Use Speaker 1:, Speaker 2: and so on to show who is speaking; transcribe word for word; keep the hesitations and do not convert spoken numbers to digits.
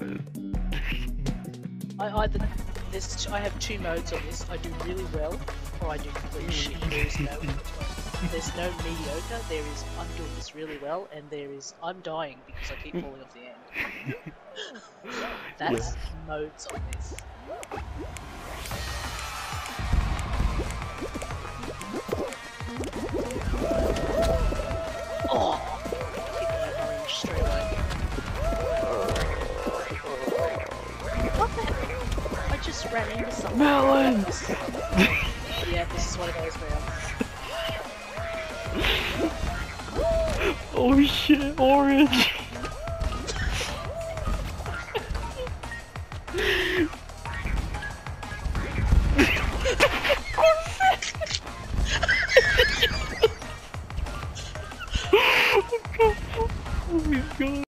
Speaker 1: I either this I have two modes on this. I do really well, or I do complete shit. There is no there's no mediocre. There is I'm doing this really well, and there is I'm dying because I keep falling off the end. That's
Speaker 2: Yeah.
Speaker 1: modes on this. Oh, hit that orange straight away. What the hell? I just ran into something.
Speaker 2: Melons!
Speaker 1: Yeah, this is one of those rounds.
Speaker 2: Oh shit, orange!